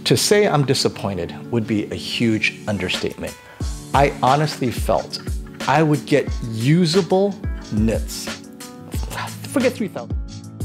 To say I'm disappointed would be a huge understatement. I honestly felt I would get usable nits. Forget 3,000.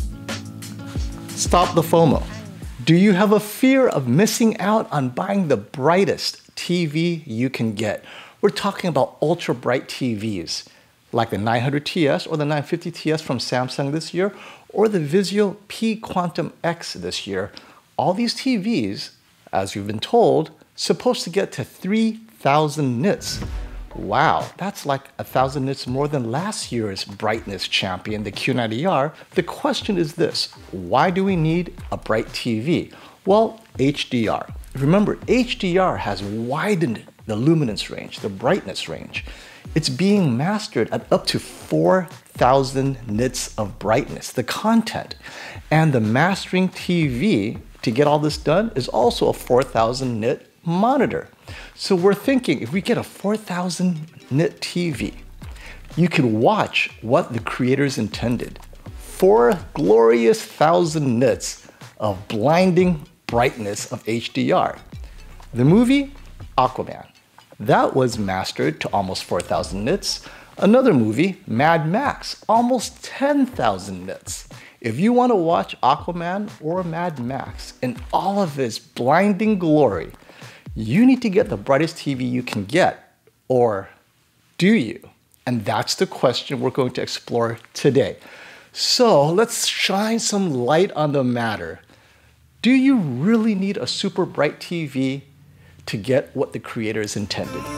Stop the FOMO. Do you have a fear of missing out on buying the brightest TV you can get? We're talking about ultra bright TVs like the 900TS or the 950TS from Samsung this year, or the Vizio P Quantum X this year. All these TVs, as you've been told, supposed to get to 3,000 nits. Wow, that's like 1,000 nits more than last year's brightness champion, the Q90R. The question is this: why do we need a bright TV? Well, HDR. Remember, HDR has widened the luminance range, the brightness range. It's being mastered at up to 4,000 nits of brightness, the content. And the mastering TV to get all this done is also a 4,000 nit monitor. So we're thinking if we get a 4,000 nit TV, you can watch what the creators intended. 4 glorious 1,000 nits of blinding brightness of HDR. The movie, Aquaman. That was mastered to almost 4,000 nits. Another movie, Mad Max, almost 10,000 nits. If you want to watch Aquaman or Mad Max in all of its blinding glory, you need to get the brightest TV you can get. Or do you? And that's the question we're going to explore today. So let's shine some light on the matter. Do you really need a super bright TV to get what the creators intended? You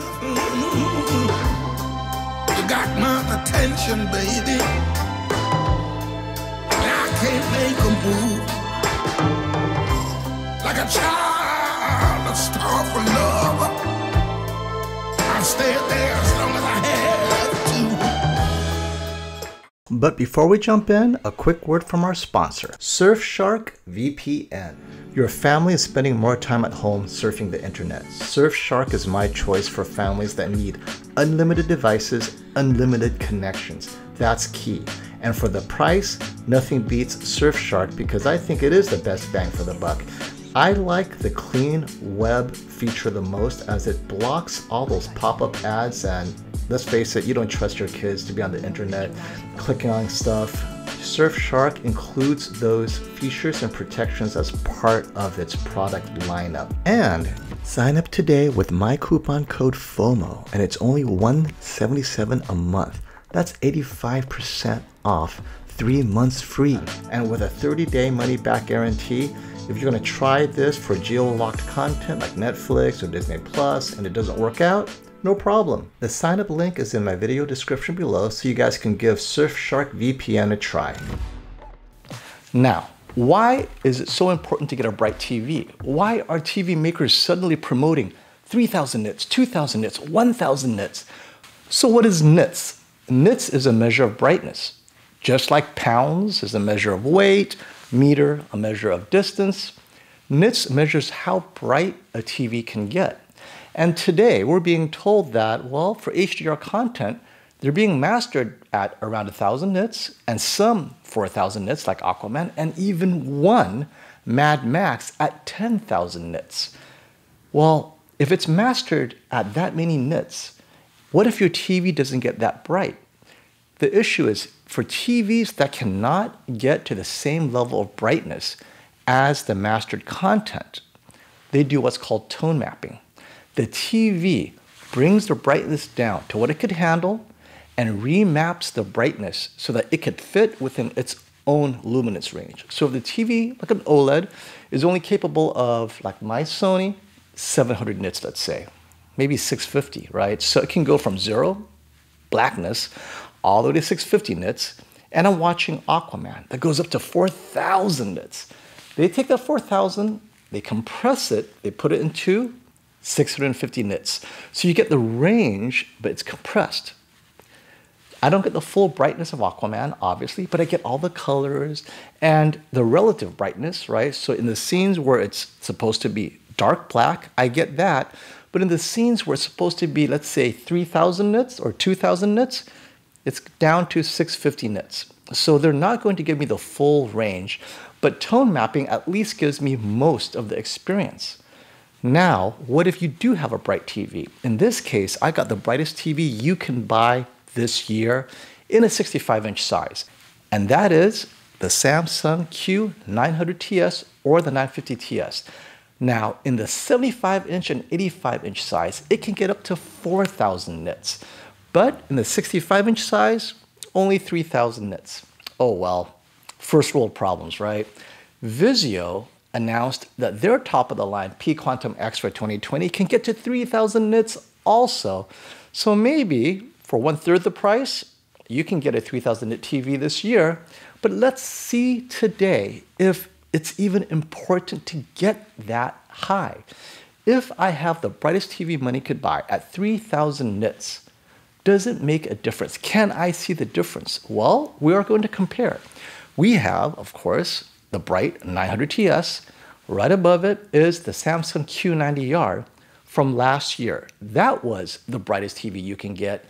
got my attention, baby. I can't make a move. Like a child, a star for love. I stayed there as long as I had to. But before we jump in, a quick word from our sponsor, Surfshark VPN. Your family is spending more time at home surfing the internet. Surfshark is my choice for families that need unlimited devices, unlimited connections. That's key. And for the price, nothing beats Surfshark because I think it is the best bang for the buck. I like the clean web feature the most as it blocks all those pop-up ads, and let's face it, you don't trust your kids to be on the internet clicking on stuff. Surfshark includes those features and protections as part of its product lineup. And sign up today with my coupon code FOMO, and it's only $177 a month. That's 85% off, 3 months free. And with a 30-day money-back guarantee, if you're going to try this for geo-locked content like Netflix or Disney Plus and it doesn't work out, no problem. The sign-up link is in my video description below so you guys can give Surfshark VPN a try. Now, why is it so important to get a bright TV? Why are TV makers suddenly promoting 3,000 nits, 2,000 nits, 1,000 nits? So what is nits? Nits is a measure of brightness. Just like pounds is a measure of weight, meter a measure of distance, nits measures how bright a TV can get. And today we're being told that, well, for HDR content, they're being mastered at around 1,000 nits and some 4,000 nits like Aquaman, and even one Mad Max at 10,000 nits. Well, if it's mastered at that many nits, what if your TV doesn't get that bright? The issue is for TVs that cannot get to the same level of brightness as the mastered content, they do what's called tone mapping. The TV brings the brightness down to what it could handle and remaps the brightness so that it could fit within its own luminance range. So if the TV, like an OLED, is only capable of, like my Sony, 700 nits, let's say, maybe 650, right? So it can go from 0, blackness, all the way to 650 nits, and I'm watching Aquaman that goes up to 4,000 nits. They take that 4,000, they compress it, they put it into 650 nits. So you get the range, but it's compressed. I don't get the full brightness of Aquaman, obviously, but I get all the colors and the relative brightness, right? So in the scenes where it's supposed to be dark black, I get that. But in the scenes where it's supposed to be, let's say, 3,000 nits or 2,000 nits, it's down to 650 nits. So they're not going to give me the full range, but tone mapping at least gives me most of the experience. Now, what if you do have a bright TV? In this case, I got the brightest TV you can buy this year in a 65-inch size, and that is the Samsung Q900TS or the 950TS. Now, in the 75-inch and 85-inch size, it can get up to 4,000 nits, but in the 65-inch size, only 3,000 nits. Oh well, first world problems, right? Vizio announced that their top-of-the-line P Quantum X for 2020 can get to 3,000 nits also. So maybe for 1/3 the price, you can get a 3,000 nit TV this year. But let's see today if it's even important to get that high. If I have the brightest TV money could buy at 3,000 nits, does it make a difference? Can I see the difference? Well, we are going to compare. We have, of course, the bright 900TS. Right above it is the Samsung Q90R from last year. That was the brightest TV you can get,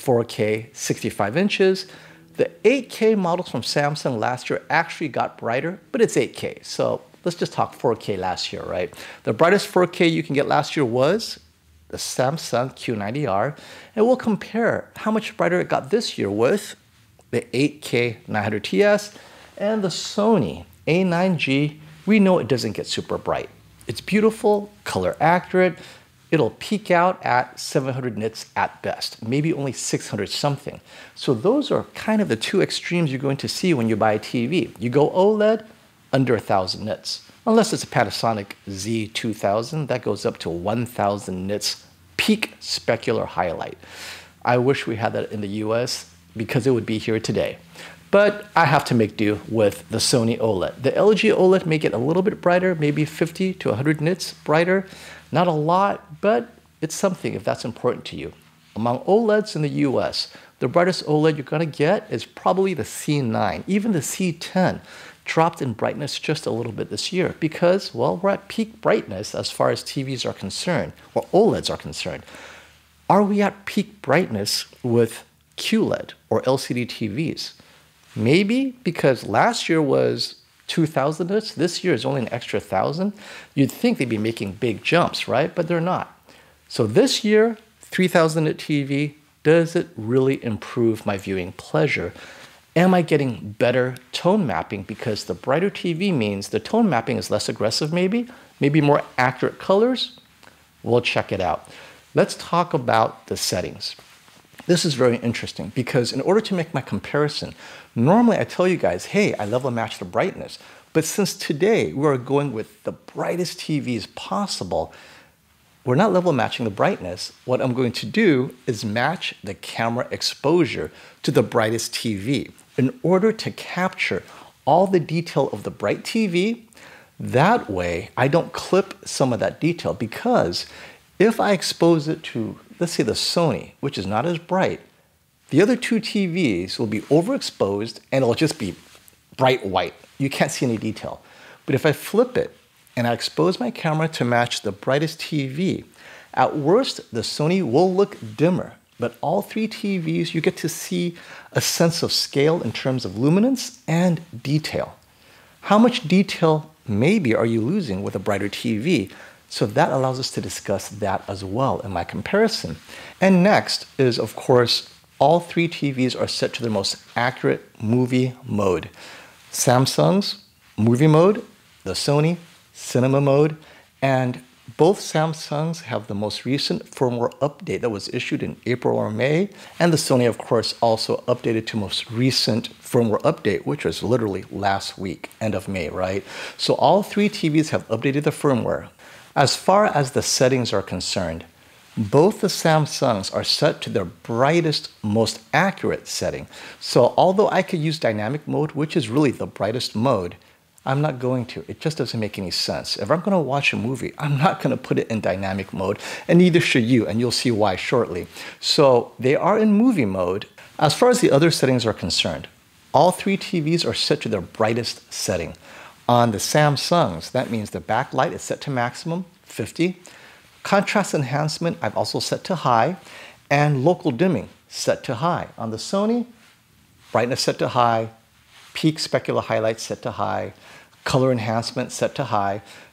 4K, 65 inches. The 8K models from Samsung last year actually got brighter, but it's 8K. So let's just talk 4K last year, right? The brightest 4K you can get last year was the Samsung Q90R. And we'll compare how much brighter it got this year with the 8K 900TS and the Sony A9G. We know it doesn't get super bright. It's beautiful, color accurate. It'll peak out at 700 nits at best, maybe only 600 something. So those are kind of the two extremes you're going to see when you buy a TV. You go OLED, under 1,000 nits. Unless it's a Panasonic Z2000, that goes up to 1,000 nits peak specular highlight. I wish we had that in the US because it would be here today. But I have to make do with the Sony OLED. The LG OLED may get a little bit brighter, maybe 50 to 100 nits brighter. Not a lot, but it's something if that's important to you. Among OLEDs in the US, the brightest OLED you're gonna get is probably the C9. Even the C10 dropped in brightness just a little bit this year because, well, we're at peak brightness as far as TVs are concerned, or OLEDs are concerned. Are we at peak brightness with QLED or LCD TVs? Maybe because last year was 2,000 nits, this year is only an extra 1,000. You'd think they'd be making big jumps, right? But they're not. So this year, 3,000 nit TV, does it really improve my viewing pleasure? Am I getting better tone mapping because the brighter TV means the tone mapping is less aggressive maybe more accurate colors? We'll check it out. Let's talk about the settings. This is very interesting because in order to make my comparison, normally I tell you guys, hey, I level match the brightness. But since today we are going with the brightest TVs possible, we're not level matching the brightness. What I'm going to do is match the camera exposure to the brightest TV in order to capture all the detail of the bright TV. That way, I don't clip some of that detail because if I expose it to, let's say, the Sony, which is not as bright, the other two TVs will be overexposed and it'll just be bright white. You can't see any detail. But if I flip it and I expose my camera to match the brightest TV, at worst, the Sony will look dimmer. But all three TVs, you get to see a sense of scale in terms of luminance and detail. How much detail maybe are you losing with a brighter TV? So that allows us to discuss that as well in my comparison. And next is, of course, all three TVs are set to their most accurate movie mode. Samsung's movie mode, the Sony cinema mode, and both Samsungs have the most recent firmware update that was issued in April or May, and the Sony, of course, also updated to most recent firmware update, which was literally last week, end of May, right? So all three TVs have updated the firmware. As far as the settings are concerned, both the Samsungs are set to their brightest, most accurate setting. So although I could use dynamic mode, which is really the brightest mode, I'm not going to. It just doesn't make any sense. If I'm going to watch a movie, I'm not going to put it in dynamic mode, and neither should you, and you'll see why shortly. So they are in movie mode. As far as the other settings are concerned, all three TVs are set to their brightest setting. On the Samsungs, that means the backlight is set to maximum, 50. Contrast enhancement, I've also set to high, and local dimming set to high. On the Sony, brightness set to high, peak specular highlights set to high, color enhancement set to high.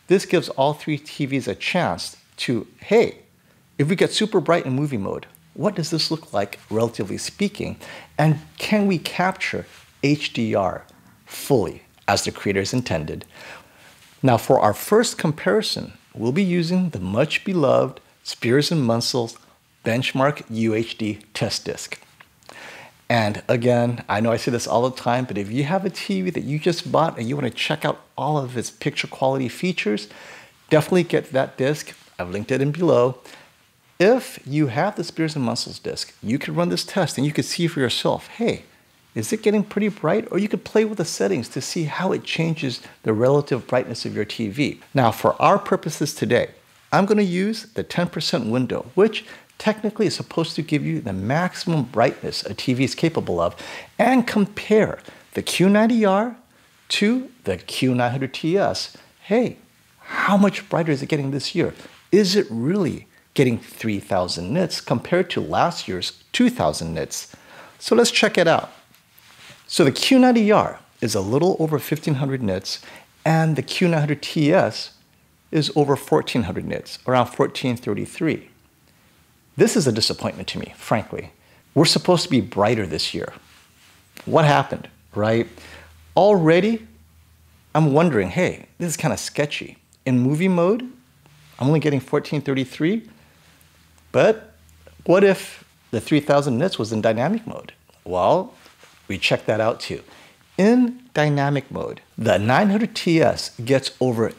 This gives all three TVs a chance to, hey, if we get super bright in movie mode, what does this look like, relatively speaking? And can we capture HDR fully as the creators intended? Now, for our first comparison, we'll be using the much beloved Spears & Munsel's Benchmark UHD test disc. And again, I know I say this all the time, but if you have a TV that you just bought and you want to check out all of its picture quality features, definitely get that disc. I've linked it in below. If you have the Spears & Munsel's disc, you could run this test and you could see for yourself, hey, is it getting pretty bright? Or you could play with the settings to see how it changes the relative brightness of your TV. Now, for our purposes today, I'm going to use the 10% window, which technically is supposed to give you the maximum brightness a TV is capable of, and compare the Q90R to the Q900TS. Hey, how much brighter is it getting this year? Is it really getting 3,000 nits compared to last year's 2,000 nits? So let's check it out. So the Q90R is a little over 1,500 nits, and the Q900TS is over 1,400 nits, around 1,433. This is a disappointment to me, frankly. We're supposed to be brighter this year. What happened, right? Already, I'm wondering, hey, this is kind of sketchy. In movie mode, I'm only getting 1433, but what if the 3,000 nits was in dynamic mode? Well, we checked that out too. In dynamic mode, the 900TS gets over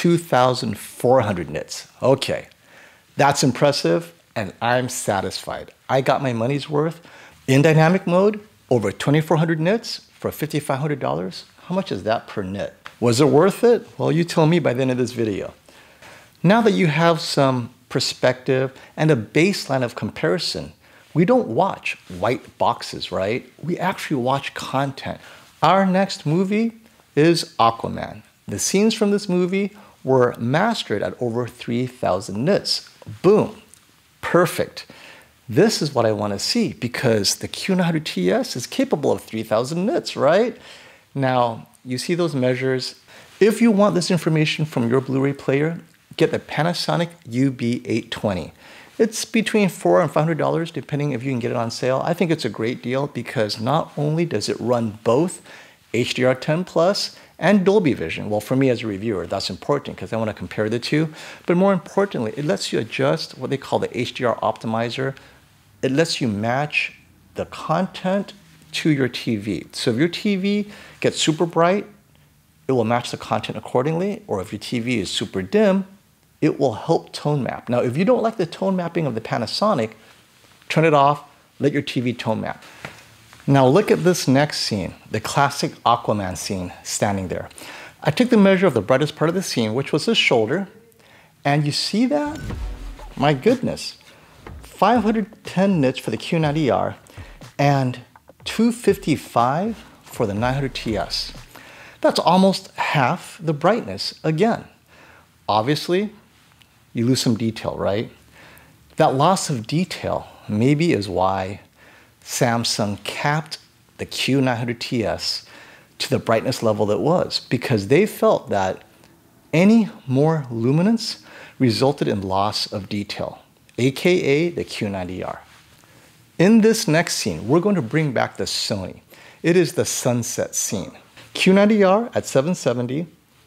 2,400 nits. Okay, that's impressive, and I'm satisfied. I got my money's worth. In dynamic mode, over 2,400 nits for $5,500. How much is that per nit? Was it worth it? Well, you tell me by the end of this video. Now that you have some perspective and a baseline of comparison, we don't watch white boxes, right? We actually watch content. Our next movie is Aquaman. The scenes from this movie were mastered at over 3,000 nits. Boom, perfect. This is what I want to see because the Q900TS is capable of 3,000 nits, right? Now, you see those measures. If you want this information from your Blu-ray player, get the Panasonic UB820. It's between $400 and $500, depending if you can get it on sale. I think it's a great deal because not only does it run both HDR10 Plus and Dolby Vision. Well, for me as a reviewer, that's important because I want to compare the two. But more importantly, it lets you adjust what they call the HDR optimizer. It lets you match the content to your TV. So if your TV gets super bright, it will match the content accordingly. Or if your TV is super dim, it will help tone map. Now, if you don't like the tone mapping of the Panasonic, turn it off, let your TV tone map. Now look at this next scene, the classic Aquaman scene standing there. I took the measure of the brightest part of the scene, which was his shoulder, and you see that? My goodness, 510 nits for the Q90R and 255 for the 900TS. That's almost half the brightness again. Obviously, you lose some detail, right? That loss of detail maybe is why Samsung capped the Q900TS to the brightness level that was, because they felt that any more luminance resulted in loss of detail, aka the Q90R. In this next scene, we're going to bring back the Sony. It is the sunset scene. Q90R at 770,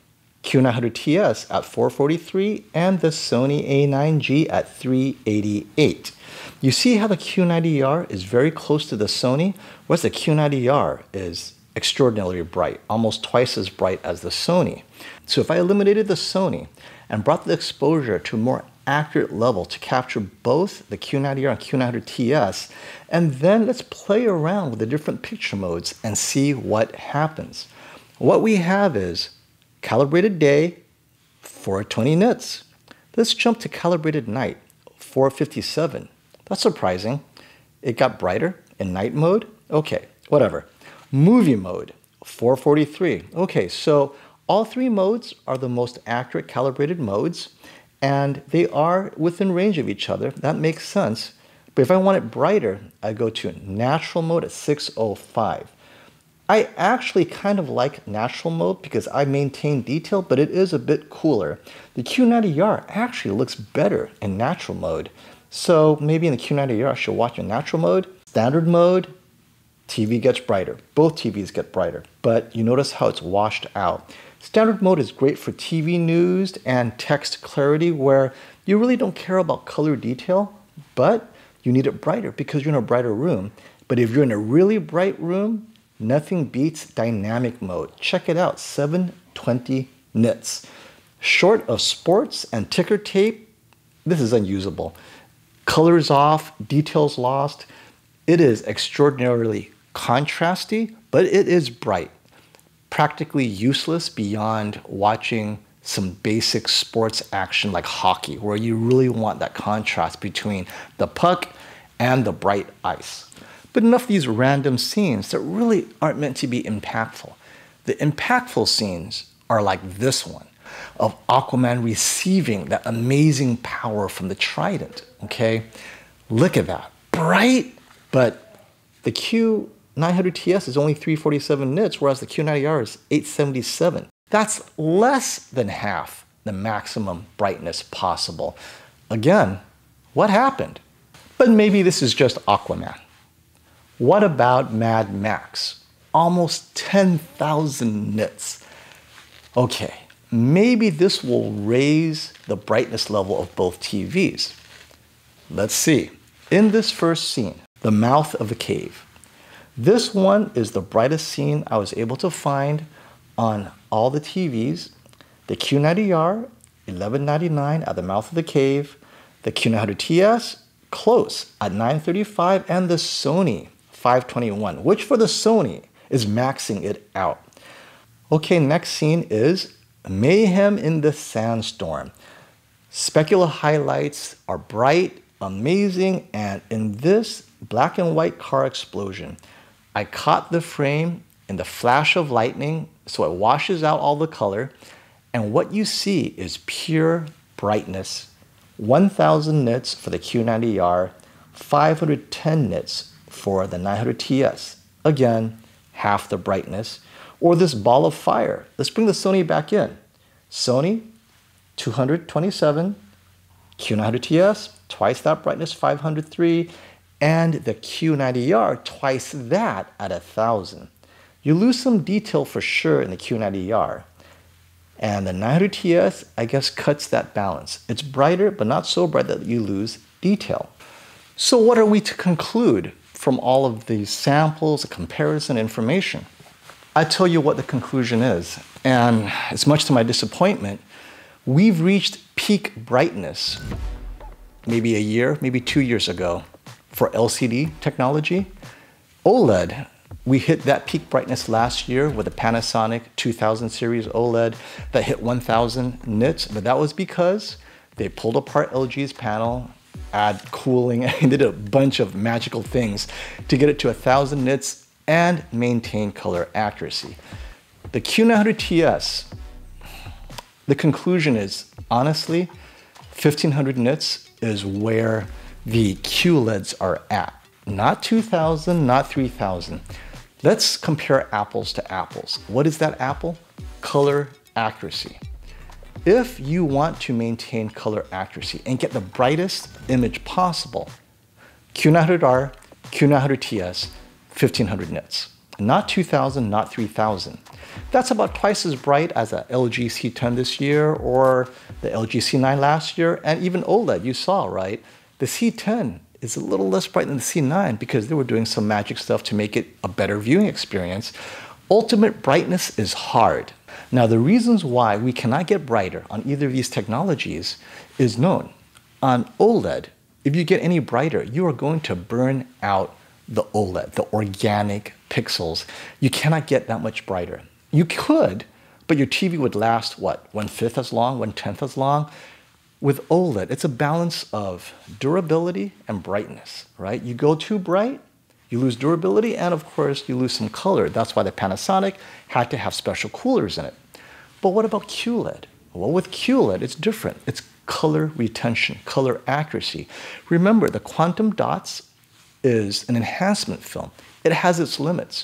Q900TS at 443, and the Sony A9G at 388. You see how the Q90R is very close to the Sony, whereas the Q90R is extraordinarily bright, almost twice as bright as the Sony. So if I eliminated the Sony and brought the exposure to a more accurate level to capture both the Q90R and Q900TS, and then let's play around with the different picture modes and see what happens. What we have is calibrated day, 420 nits. Let's jump to calibrated night, 457. That's surprising. It got brighter in night mode. Okay, whatever. Movie mode, 443. Okay, so all three modes are the most accurate calibrated modes, and they are within range of each other. That makes sense. But if I want it brighter, I go to natural mode at 605. I actually kind of like natural mode because I maintain detail, but it is a bit cooler. The Q90R actually looks better in natural mode. So maybe in the Q90R I should watch in natural mode. Standard mode, TV gets brighter. Both TVs get brighter, but you notice how it's washed out. Standard mode is great for TV news and text clarity where you really don't care about color detail, but you need it brighter because you're in a brighter room. But if you're in a really bright room, nothing beats dynamic mode. Check it out, 720 nits. Short of sports and ticker tape, this is unusable. Colors off, details lost. It is extraordinarily contrasty, but it is bright. Practically useless beyond watching some basic sports action like hockey, where you really want that contrast between the puck and the bright ice. But enough of these random scenes that really aren't meant to be impactful. The impactful scenes are like this one of Aquaman receiving that amazing power from the trident, okay? Look at that, bright, but the Q900TS is only 347 nits, whereas the Q90R is 877. That's less than half the maximum brightness possible. Again, what happened? But maybe this is just Aquaman. What about Mad Max? Almost 10,000 nits. Okay, maybe this will raise the brightness level of both TVs. Let's see. In this first scene, the mouth of a cave. This one is the brightest scene I was able to find on all the TVs. The Q90R, 1199 at the mouth of the cave. The Q900TS, close at 935, and the Sony 521, which for the Sony is maxing it out. Okay, next scene is Mayhem in the Sandstorm. Specular highlights are bright, amazing, and in this black and white car explosion, I caught the frame in the flash of lightning, so it washes out all the color, and what you see is pure brightness. 1000 nits for the Q90R, 510 nits for the 900TS. Again, half the brightness. Or this ball of fire. Let's bring the Sony back in. Sony, 227, Q900TS, twice that brightness, 503, and the Q90R, twice that at 1000. You lose some detail for sure in the Q90R. And the 900TS, I guess, cuts that balance. It's brighter, but not so bright that you lose detail. So what are we to conclude from all of these samples, the comparison information? I tell you what the conclusion is, and it's much to my disappointment, we've reached peak brightness maybe a year, maybe 2 years ago for LCD technology. OLED, we hit that peak brightness last year with the Panasonic 2000 series OLED that hit 1000 nits, but that was because they pulled apart LG's panel, add cooling, and did a bunch of magical things to get it to 1000 nits and maintain color accuracy. The Q900TS, the conclusion is, honestly, 1500 nits is where the QLEDs are at. Not 2000, not 3000. Let's compare apples to apples. What is that apple? Color accuracy. If you want to maintain color accuracy and get the brightest image possible, Q900R, Q900TS, 1500 nits. Not 2000, not 3000. That's about twice as bright as a LG C10 this year or the LG C9 last year, and even OLED, you saw, right? The C10 is a little less bright than the C9 because they were doing some magic stuff to make it a better viewing experience. Ultimate brightness is hard. Now, the reasons why we cannot get brighter on either of these technologies is known. On OLED, if you get any brighter, you are going to burn out the OLED, the organic pixels. You cannot get that much brighter. You could, but your TV would last, what, 1/5 as long, 1/10 as long? With OLED, it's a balance of durability and brightness, right? You go too bright, you lose durability, and of course, you lose some color. That's why the Panasonic had to have special coolers in it. But what about QLED? Well, with QLED, it's different. It's color retention, color accuracy. Remember, the quantum dots is an enhancement film. It has its limits.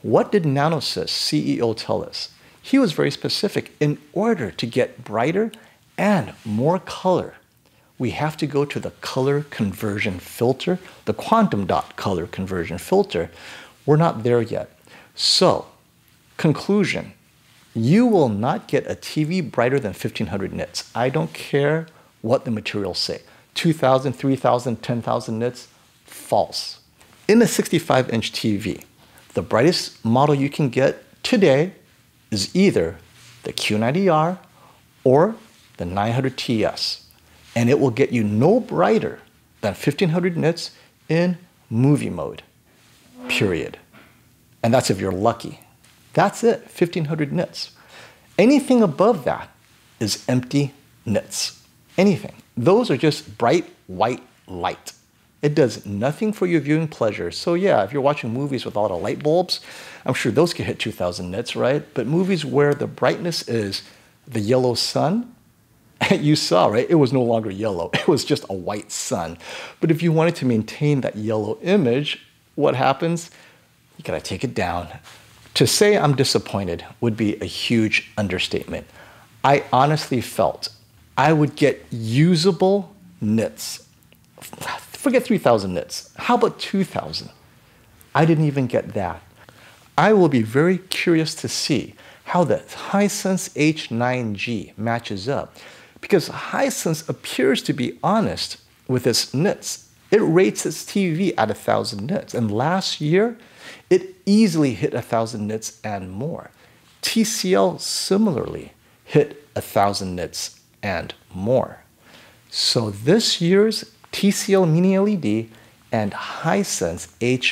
What did Nanosys CEO tell us? He was very specific. In order to get brighter and more color, we have to go to the color conversion filter, the quantum dot color conversion filter. We're not there yet. So, conclusion, you will not get a TV brighter than 1500 nits. I don't care what the materials say. 2000, 3000, 10,000 nits, false. In a 65-inch TV, the brightest model you can get today is either the Q90R or the 900TS. And it will get you no brighter than 1500 nits in movie mode, period. And that's if you're lucky. That's it, 1500 nits. Anything above that is empty nits. Anything. Those are just bright white light. It does nothing for your viewing pleasure. So yeah, if you're watching movies with a lot of light bulbs, I'm sure those can hit 2000 nits, right? But movies where the brightness is the yellow sun, you saw, right? It was no longer yellow. It was just a white sun. But if you wanted to maintain that yellow image, what happens? You gotta take it down. To say I'm disappointed would be a huge understatement. I honestly felt I would get usable nits. Forget 3000 nits. How about 2000? I didn't even get that. I will be very curious to see how the Hisense H9G matches up, because Hisense appears to be honest with its nits. It rates its TV at 1000 nits, and last year it easily hit 1000 nits and more. TCL similarly hit 1000 nits and more. So this year's TCL Mini LED and Hisense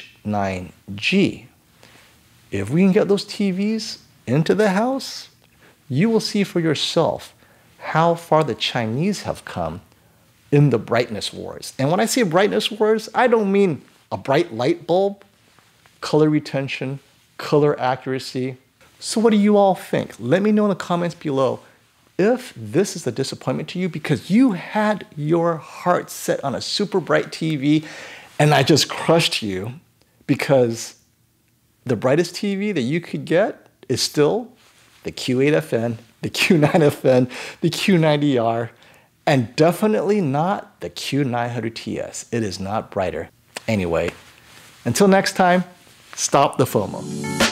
H9G, if we can get those TVs into the house, you will see for yourself how far the Chinese have come in the brightness wars. And when I say brightness wars, I don't mean a bright light bulb, color retention, color accuracy. So what do you all think? Let me know in the comments below if this is a disappointment to you because you had your heart set on a super bright TV and I just crushed you because the brightest TV that you could get is still the Q8FN, the Q9FN, the Q90R, and definitely not the Q900TS. It is not brighter. Anyway, until next time, stop the FOMO.